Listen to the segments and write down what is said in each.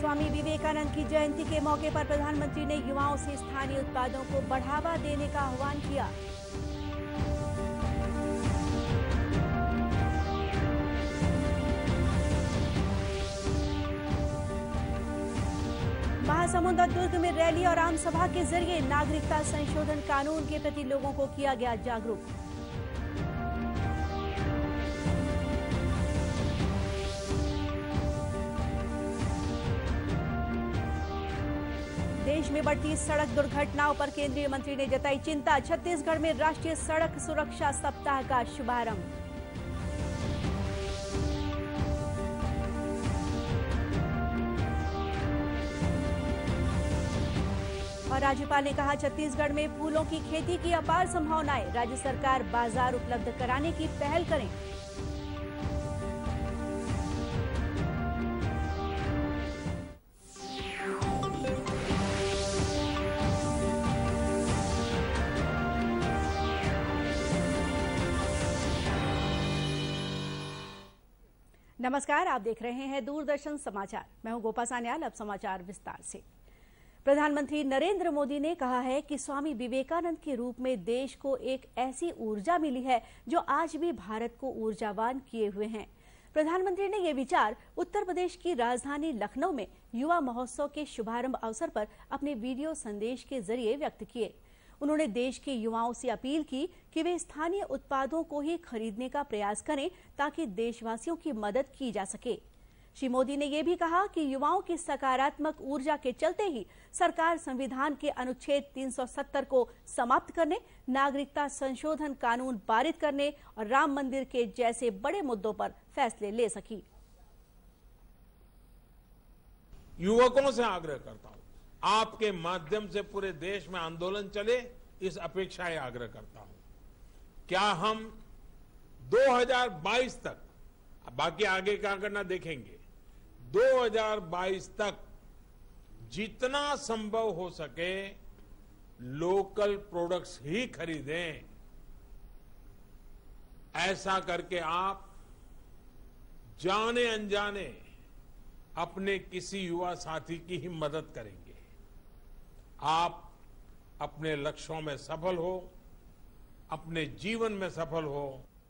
स्वामी विवेकानंद की जयंती के मौके पर प्रधानमंत्री ने युवाओं से स्थानीय उत्पादों को बढ़ावा देने का आह्वान किया। महासमुंद और दुर्ग में रैली और आम सभा के जरिए नागरिकता संशोधन कानून के प्रति लोगों को किया गया जागरूक। देश में बढ़ती सड़क दुर्घटनाओं पर केंद्रीय मंत्री ने जताई चिंता। छत्तीसगढ़ में राष्ट्रीय सड़क सुरक्षा सप्ताह का शुभारंभ। और राज्यपाल ने कहा छत्तीसगढ़ में फूलों की खेती की अपार संभावनाएं, राज्य सरकार बाजार उपलब्ध कराने की पहल करें। नमस्कार, आप देख रहे हैं दूरदर्शन समाचार। मैं हूं गोपा सान्याल। अब समाचार विस्तार से। प्रधानमंत्री नरेंद्र मोदी ने कहा है कि स्वामी विवेकानंद के रूप में देश को एक ऐसी ऊर्जा मिली है जो आज भी भारत को ऊर्जावान किए हुए हैं। प्रधानमंत्री ने ये विचार उत्तर प्रदेश की राजधानी लखनऊ में युवा महोत्सव के शुभारंभ अवसर पर अपने वीडियो संदेश के जरिए व्यक्त किए। उन्होंने देश के युवाओं से अपील की कि वे स्थानीय उत्पादों को ही खरीदने का प्रयास करें ताकि देशवासियों की मदद की जा सके। श्री मोदी ने यह भी कहा कि युवाओं की सकारात्मक ऊर्जा के चलते ही सरकार संविधान के अनुच्छेद 370 को समाप्त करने, नागरिकता संशोधन कानून पारित करने और राम मंदिर के जैसे बड़े मुद्दों पर फैसले ले सकी। युवकों से आग्रह करता हूं, आपके माध्यम से पूरे देश में आंदोलन चले, इस अपेक्षा या आग्रह करता हूं। क्या हम 2022 तक, बाकी आगे क्या करना देखेंगे, 2022 तक जितना संभव हो सके लोकल प्रोडक्ट्स ही खरीदें। ऐसा करके आप जाने अनजाने अपने किसी युवा साथी की ही मदद करेंगे। आप अपने लक्ष्यों में सफल हो, अपने जीवन में सफल हो।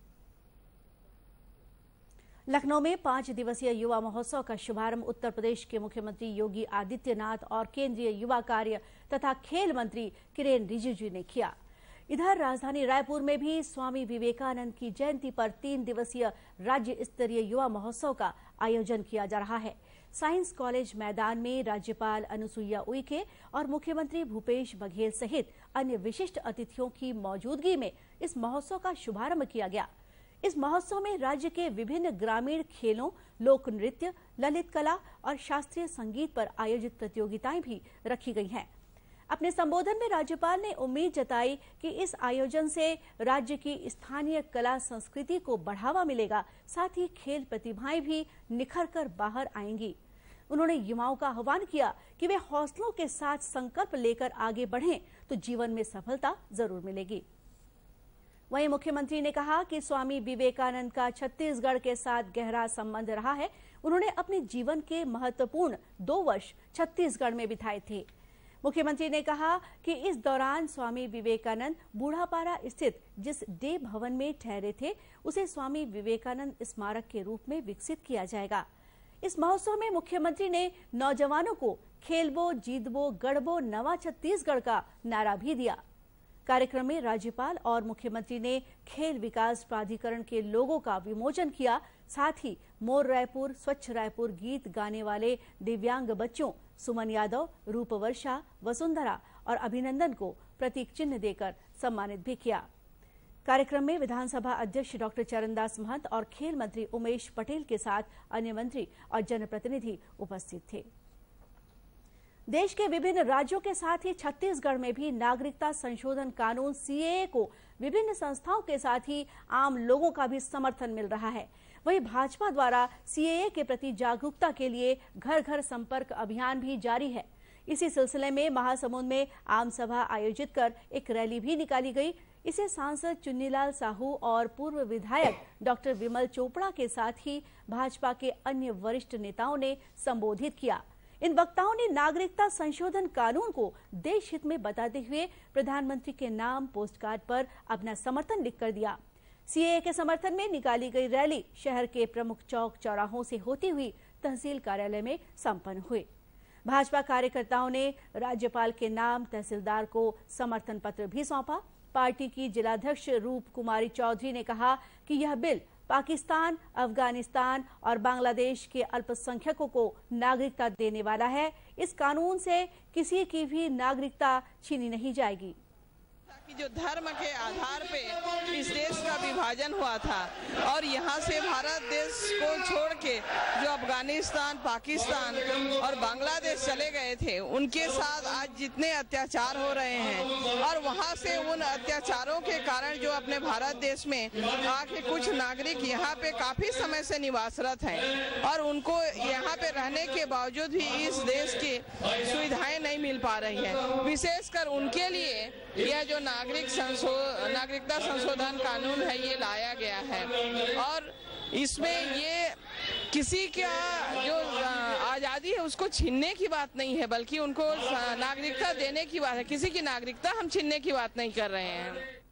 लखनऊ में 5 दिवसीय युवा महोत्सव का शुभारंभ उत्तर प्रदेश के मुख्यमंत्री योगी आदित्यनाथ और केंद्रीय युवा कार्य तथा खेल मंत्री किरेन रिजिजू ने किया। इधर राजधानी रायपुर में भी स्वामी विवेकानंद की जयंती पर 3 दिवसीय राज्य स्तरीय युवा महोत्सव का आयोजन किया जा रहा है। साइंस कॉलेज मैदान में राज्यपाल अनुसुईया उइके और मुख्यमंत्री भूपेश बघेल सहित अन्य विशिष्ट अतिथियों की मौजूदगी में इस महोत्सव का शुभारंभ किया गया। इस महोत्सव में राज्य के विभिन्न ग्रामीण खेलों, लोक नृत्य, ललित कला और शास्त्रीय संगीत पर आयोजित प्रतियोगिताएं भी रखी गई हैं। अपने संबोधन में राज्यपाल ने उम्मीद जताई कि इस आयोजन से राज्य की स्थानीय कला संस्कृति को बढ़ावा मिलेगा, साथ ही खेल प्रतिभाएं भी निखर कर बाहर आएंगी। उन्होंने युवाओं का आह्वान किया कि वे हौसलों के साथ संकल्प लेकर आगे बढ़ें तो जीवन में सफलता जरूर मिलेगी। वहीं मुख्यमंत्री ने कहा कि स्वामी विवेकानंद का छत्तीसगढ़ के साथ गहरा संबंध रहा है। उन्होंने अपने जीवन के महत्वपूर्ण 2 वर्ष छत्तीसगढ़ में बिताए थे। मुख्यमंत्री ने कहा कि इस दौरान स्वामी विवेकानंद बूढ़ापारा स्थित जिस डे भवन में ठहरे थे उसे स्वामी विवेकानंद स्मारक के रूप में विकसित किया जाएगा। इस महोत्सव में मुख्यमंत्री ने नौजवानों को खेलबो, जीतबो, गढ़बो, नवा छत्तीसगढ़ का नारा भी दिया। कार्यक्रम में राज्यपाल और मुख्यमंत्री ने खेल विकास प्राधिकरण के लोगों का विमोचन किया। साथ ही मोर रायपुर, स्वच्छ रायपुर गीत गाने वाले दिव्यांग बच्चों सुमन यादव, रूपवर्षा, वसुंधरा और अभिनंदन को प्रतीक चिन्ह देकर सम्मानित भी किया। कार्यक्रम में विधानसभा अध्यक्ष डॉक्टर चरणदास महंत और खेल मंत्री उमेश पटेल के साथ अन्य मंत्री और जनप्रतिनिधि उपस्थित थे। देश के विभिन्न राज्यों के साथ ही छत्तीसगढ़ में भी नागरिकता संशोधन कानून सीएए को विभिन्न संस्थाओं के साथ ही आम लोगों का भी समर्थन मिल रहा है। वहीं भाजपा द्वारा सीएए के प्रति जागरूकता के लिए घर घर संपर्क अभियान भी जारी है। इसी सिलसिले में महासमुंद में आम सभा आयोजित कर एक रैली भी निकाली गई। इसे सांसद चुन्नीलाल साहू और पूर्व विधायक डॉक्टर विमल चोपड़ा के साथ ही भाजपा के अन्य वरिष्ठ नेताओं ने संबोधित किया। इन वक्ताओं ने नागरिकता संशोधन कानून को देश हित में बताते हुए प्रधानमंत्री के नाम पोस्टकार्ड पर अपना समर्थन लिखकर दिया। सीएए के समर्थन में निकाली गई रैली शहर के प्रमुख चौक चौराहों से होती हुई तहसील कार्यालय में संपन्न हुई। भाजपा कार्यकर्ताओं ने राज्यपाल के नाम तहसीलदार को समर्थन पत्र भी सौंपा। पार्टी की जिलाध्यक्ष रूप कुमारी चौधरी ने कहा कि यह बिल पाकिस्तान, अफगानिस्तान और बांग्लादेश के अल्पसंख्यकों को नागरिकता देने वाला है। इस कानून से किसी की भी नागरिकता छीनी नहीं जाएगी। कि जो धर्म के आधार पे इस देश का विभाजन हुआ था और यहाँ से भारत देश को छोड़ के जो अफगानिस्तान, पाकिस्तान और बांग्लादेश चले गए थे, उनके साथ आज जितने अत्याचार हो रहे हैं और वहाँ से उन अत्याचारों के कारण जो अपने भारत देश में आके कुछ नागरिक यहाँ पे काफी समय से निवासरत हैं और उनको यहाँ पे रहने के बावजूद भी इस देश की सुविधाएं नहीं मिल पा रही है। विशेषकर उनके लिए यह जो नागरिकता संशोधन कानून है ये लाया गया है और इसमें ये किसी का जो आज़ादी है उसको छीनने की बात नहीं है, बल्कि उनको नागरिकता देने की बात है। किसी की नागरिकता हम छीनने की बात नहीं कर रहे हैं।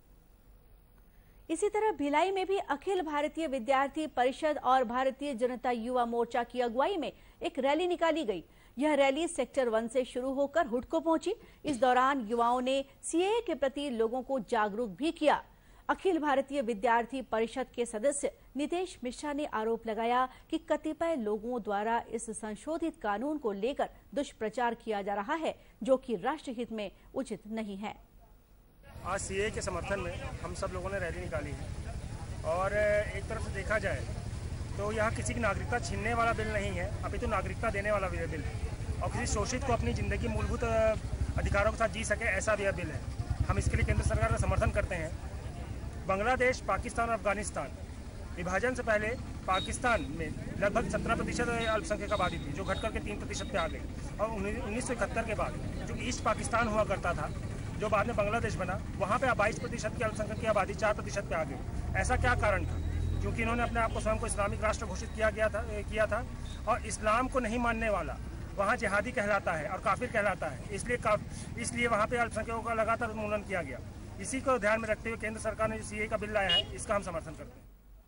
इसी तरह भिलाई में भी अखिल भारतीय विद्यार्थी परिषद और भारतीय जनता युवा मोर्चा की अगुवाई में एक रैली निकाली गई। यह रैली सेक्टर 1 से शुरू होकर हुडको पहुंची। इस दौरान युवाओं ने सीएए के प्रति लोगों को जागरूक भी किया। अखिल भारतीय विद्यार्थी परिषद के सदस्य नितेश मिश्रा ने आरोप लगाया कि कतिपय लोगों द्वारा इस संशोधित कानून को लेकर दुष्प्रचार किया जा रहा है, जो कि राष्ट्रहित में उचित नहीं है। आज सीएए के समर्थन में हम सब लोगों ने रैली निकाली है और एक तरफ से देखा जाए तो यह किसी की नागरिकता छीनने वाला बिल नहीं है, अभी तो नागरिकता देने वाला बिल है और किसी शोषित को अपनी ज़िंदगी मूलभूत अधिकारों के साथ जी सके, ऐसा भी यह बिल है। हम इसके लिए केंद्र सरकार का समर्थन करते हैं। बांग्लादेश, पाकिस्तान और अफगानिस्तान विभाजन से पहले पाकिस्तान में लगभग 17% अल्पसंख्यक आबादी थी, जो घट करके 3% पे आ गई और 1971 के बाद जो ईस्ट पाकिस्तान हुआ करता था, जो बाद में बांग्लादेश बना, वहाँ पे 22% की अल्पसंख्यक की आबादी 4% पे आ गई। ऐसा क्या कारण था? क्योंकि इन्होंने अपने आप को स्वयं को इस्लामिक राष्ट्र घोषित किया था और इस्लाम को नहीं मानने वाला वहाँ जिहादी कहलाता है और काफिर कहलाता है। इसलिए वहाँ पे अल्पसंख्यकों का लगातार उन्मूलन किया गया। इसी को ध्यान में रखते हुए केंद्र सरकार ने जो सीएए का बिल लाया है, इसका हम समर्थन करते हैं।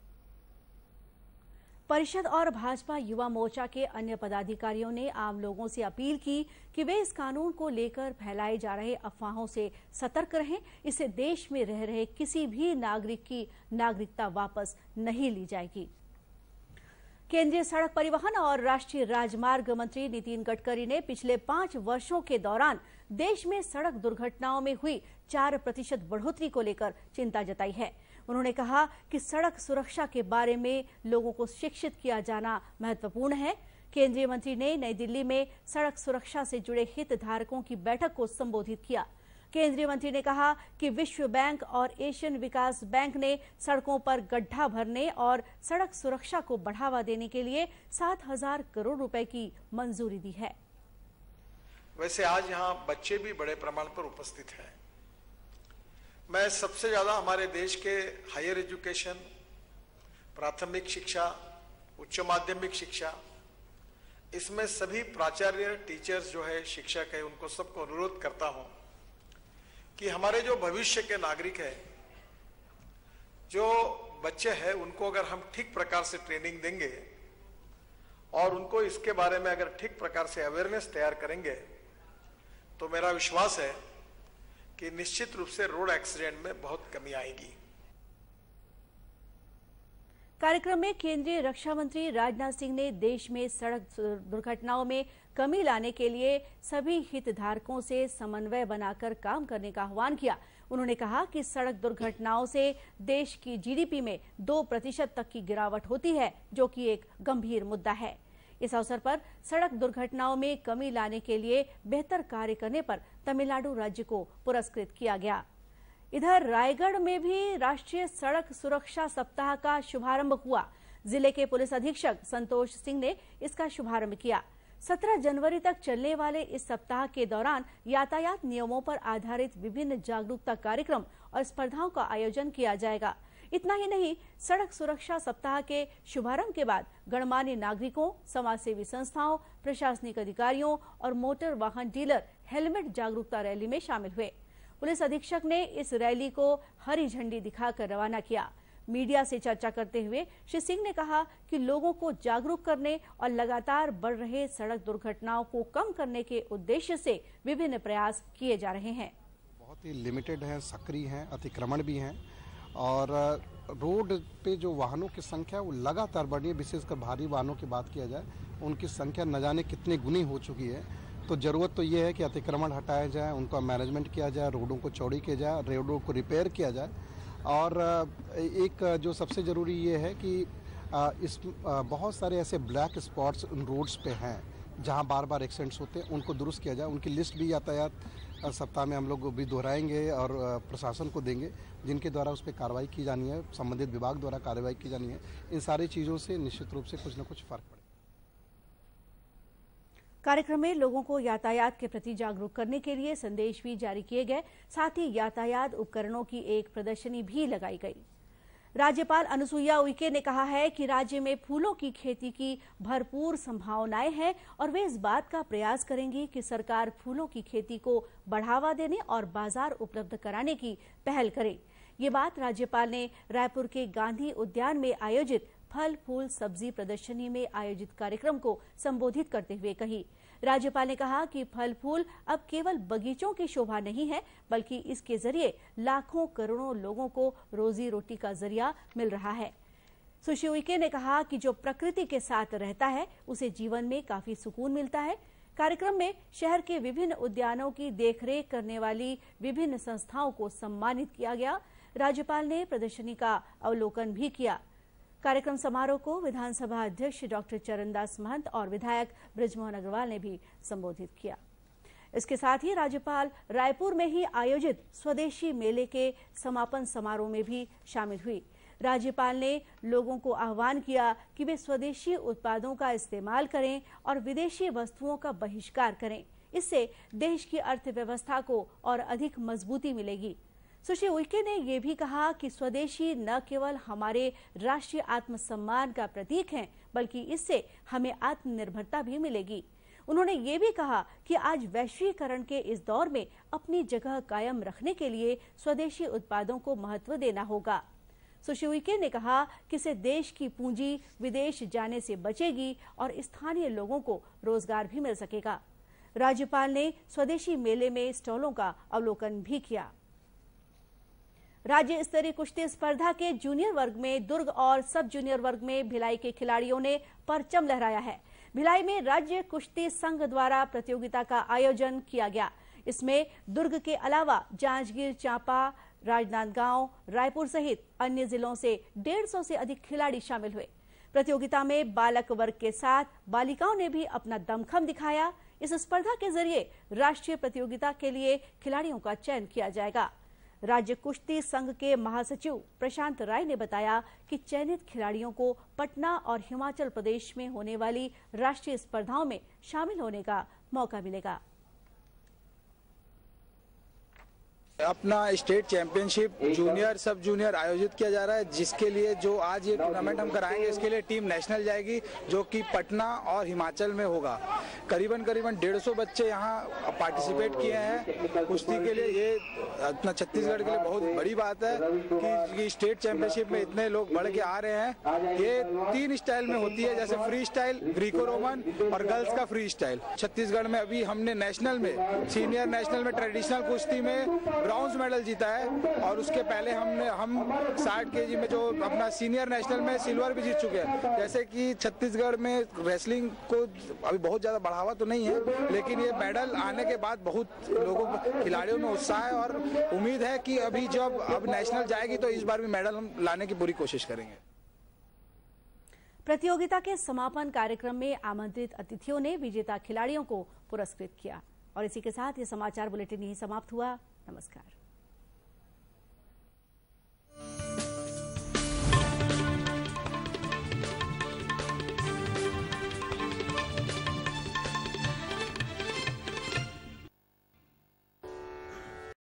परिषद और भाजपा युवा मोर्चा के अन्य पदाधिकारियों ने आम लोगों से अपील की कि वे इस कानून को लेकर फैलाए जा रहे अफवाहों से सतर्क रहें। इससे देश में रह रहे किसी भी नागरिक की नागरिकता वापस नहीं ली जाएगी। केंद्रीय सड़क परिवहन और राष्ट्रीय राजमार्ग मंत्री नितिन गडकरी ने पिछले 5 वर्षों के दौरान देश में सड़क दुर्घटनाओं में हुई 4% बढ़ोतरी को लेकर चिंता जताई है। उन्होंने कहा कि सड़क सुरक्षा के बारे में लोगों को शिक्षित किया जाना महत्वपूर्ण है। केंद्रीय मंत्री ने नई दिल्ली में सड़क सुरक्षा से जुड़े हितधारकों की बैठक को संबोधित किया। केंद्रीय मंत्री ने कहा कि विश्व बैंक और एशियन विकास बैंक ने सड़कों पर गड्ढा भरने और सड़क सुरक्षा को बढ़ावा देने के लिए 7,000 करोड़ रुपए की मंजूरी दी है। वैसे आज यहाँ बच्चे भी बड़े प्रमाण पर उपस्थित हैं। मैं सबसे ज्यादा हमारे देश के हायर एजुकेशन, प्राथमिक शिक्षा, उच्च माध्यमिक शिक्षा, इसमें सभी प्राचार्य, टीचर्स जो है, शिक्षक है, उनको सबको अनुरोध करता हूं कि हमारे जो भविष्य के नागरिक है, जो बच्चे हैं, उनको अगर हम ठीक प्रकार से ट्रेनिंग देंगे और उनको इसके बारे में अगर ठीक प्रकार से अवेयरनेस तैयार करेंगे, तो मेरा विश्वास है कि निश्चित रूप से रोड एक्सीडेंट में बहुत कमी आएगी। कार्यक्रम में केंद्रीय रक्षा मंत्री राजनाथ सिंह ने देश में सड़क दुर्घटनाओं में कमी लाने के लिए सभी हितधारकों से समन्वय बनाकर काम करने का आह्वान किया। उन्होंने कहा कि सड़क दुर्घटनाओं से देश की जीडीपी में 2% तक की गिरावट होती है, जो कि एक गंभीर मुद्दा है। इस अवसर पर सड़क दुर्घटनाओं में कमी लाने के लिए बेहतर कार्य करने पर तमिलनाडु राज्य को पुरस्कृत किया गया। इधर रायगढ़ में भी राष्ट्रीय सड़क सुरक्षा सप्ताह का शुभारंभ हुआ। जिले के पुलिस अधीक्षक संतोष सिंह ने इसका शुभारंभ किया। 17 जनवरी तक चलने वाले इस सप्ताह के दौरान यातायात नियमों पर आधारित विभिन्न जागरूकता कार्यक्रम और स्पर्धाओं का आयोजन किया जाएगा। इतना ही नहीं, सड़क सुरक्षा सप्ताह के शुभारंभ के बाद गणमान्य नागरिकों, समाजसेवी संस्थाओं, प्रशासनिक अधिकारियों और मोटर वाहन डीलर हेलमेट जागरूकता रैली में शामिल हुए। पुलिस अधीक्षक ने इस रैली को हरी झंडी दिखाकर रवाना किया। मीडिया से चर्चा करते हुए श्री सिंह ने कहा कि लोगों को जागरूक करने और लगातार बढ़ रहे सड़क दुर्घटनाओं को कम करने के उद्देश्य से विभिन्न प्रयास किए जा रहे हैं। बहुत ही लिमिटेड हैं, सक्रिय हैं, अतिक्रमण भी हैं और रोड पे जो वाहनों की संख्या वो लगातार बढ़ रही है। विशेषकर भारी वाहनों की बात किया जाए, उनकी संख्या न जाने कितने गुनी हो चुकी है। तो ज़रूरत तो ये है कि अतिक्रमण हटाया जाए, उनका मैनेजमेंट किया जाए, रोडों को चौड़ी किया जाए, रोडों को रिपेयर किया जाए। और एक जो सबसे ज़रूरी ये है कि बहुत सारे ऐसे ब्लैक स्पॉट्स उन रोड्स पे हैं जहां बार बार एक्सीडेंट्स होते हैं, उनको दुरुस्त किया जाए। उनकी लिस्ट भी यातायात सप्ताह में हम लोग भी दोहराएंगे और प्रशासन को देंगे, जिनके द्वारा उस पर कार्रवाई की जानी है, संबंधित विभाग द्वारा कार्रवाई की जानी है। इन सारी चीज़ों से निश्चित रूप से कुछ न कुछ फर्क पड़े। कार्यक्रम में लोगों को यातायात के प्रति जागरूक करने के लिए संदेश भी जारी किए गए। साथ ही यातायात उपकरणों की एक प्रदर्शनी भी लगाई गई। राज्यपाल अनुसुईया उइके ने कहा है कि राज्य में फूलों की खेती की भरपूर संभावनाएं हैं और वे इस बात का प्रयास करेंगी कि सरकार फूलों की खेती को बढ़ावा देने और बाजार उपलब्ध कराने की पहल करे। ये बात राज्यपाल ने रायपुर के गांधी उद्यान में आयोजित फल फूल सब्जी प्रदर्शनी में आयोजित कार्यक्रम को संबोधित करते हुए कही। राज्यपाल ने कहा कि फल फूल अब केवल बगीचों की शोभा नहीं है, बल्कि इसके जरिए लाखों करोड़ों लोगों को रोजी रोटी का जरिया मिल रहा है। सुश्री उइके ने कहा कि जो प्रकृति के साथ रहता है उसे जीवन में काफी सुकून मिलता है। कार्यक्रम में शहर के विभिन्न उद्यानों की देखरेख करने वाली विभिन्न संस्थाओं को सम्मानित किया गया। राज्यपाल ने प्रदर्शनी का अवलोकन भी किया। कार्यक्रम समारोह को विधानसभा अध्यक्ष डॉक्टर चरणदास महंत और विधायक बृजमोहन अग्रवाल ने भी संबोधित किया। इसके साथ ही राज्यपाल रायपुर में ही आयोजित स्वदेशी मेले के समापन समारोह में भी शामिल हुई। राज्यपाल ने लोगों को आह्वान किया कि वे स्वदेशी उत्पादों का इस्तेमाल करें और विदेशी वस्तुओं का बहिष्कार करें। इससे देश की अर्थव्यवस्था को और अधिक मजबूती मिलेगी। सुश्री उइके ने यह भी कहा कि स्वदेशी न केवल हमारे राष्ट्रीय आत्मसम्मान का प्रतीक है, बल्कि इससे हमें आत्मनिर्भरता भी मिलेगी। उन्होंने ये भी कहा कि आज वैश्वीकरण के इस दौर में अपनी जगह कायम रखने के लिए स्वदेशी उत्पादों को महत्व देना होगा। सुश्री उइके ने कहा कि इससे देश की पूंजी विदेश जाने से बचेगी और स्थानीय लोगों को रोजगार भी मिल सकेगा। राज्यपाल ने स्वदेशी मेले में स्टॉलों का अवलोकन भी किया। राज्य स्तरीय कुश्ती स्पर्धा के जूनियर वर्ग में दुर्ग और सब जूनियर वर्ग में भिलाई के खिलाड़ियों ने परचम लहराया है। भिलाई में राज्य कुश्ती संघ द्वारा प्रतियोगिता का आयोजन किया गया। इसमें दुर्ग के अलावा जांजगीर चांपा, राजनांदगांव, रायपुर सहित अन्य जिलों से 150 से अधिक खिलाड़ी शामिल हुए। प्रतियोगिता में बालक वर्ग के साथ बालिकाओं ने भी अपना दमखम दिखाया। इस स्पर्धा के जरिए राष्ट्रीय प्रतियोगिता के लिए खिलाड़ियों का चयन किया जाएगा। राज्य कुश्ती संघ के महासचिव प्रशांत राय ने बताया कि चयनित खिलाड़ियों को पटना और हिमाचल प्रदेश में होने वाली राष्ट्रीय स्पर्धाओं में शामिल होने का मौका मिलेगा। अपना state championship junior sub junior आयोजित किया जा रहा है, जिसके लिए जो आज ये टूर्नामेंट हम कराएंगे, इसके लिए टीम नेशनल जाएगी, जो कि पटना और हिमाचल में होगा। करीबन 150 बच्चे यहाँ पार्टिसिपेट किए हैं कुश्ती के लिए। ये अपना छत्तीसगढ़ के लिए बहुत बड़ी बात है कि स्टेट चैंपियनशिप में इतने लोग बढ़ के आ रहे हैं। ये 3 स्टाइल में होती है, जैसे फ्री स्टाइल, ग्रीको रोमन और गर्ल्स का फ्री स्टाइल। छत्तीसगढ़ में अभी हमने नेशनल में, सीनियर नेशनल में ट्रेडिशनल कुश्ती में ब्रॉन्ज मेडल जीता है और उसके पहले हम 60 केजी में जो अपना सीनियर नेशनल में सिल्वर भी जीत चुके हैं। जैसे कि छत्तीसगढ़ में रेसलिंग को अभी बहुत ज्यादा बढ़ावा तो नहीं है, लेकिन ये मेडल आने के बाद बहुत लोगों खिलाड़ियों में उत्साह है और उम्मीद है कि अभी जब अब नेशनल जाएगी तो इस बार भी मेडल हम लाने की पूरी कोशिश करेंगे। प्रतियोगिता के समापन कार्यक्रम में आमंत्रित अतिथियों ने विजेता खिलाड़ियों को पुरस्कृत किया। और इसी के साथ ये समाचार बुलेटिन यही समाप्त हुआ। नमस्कार।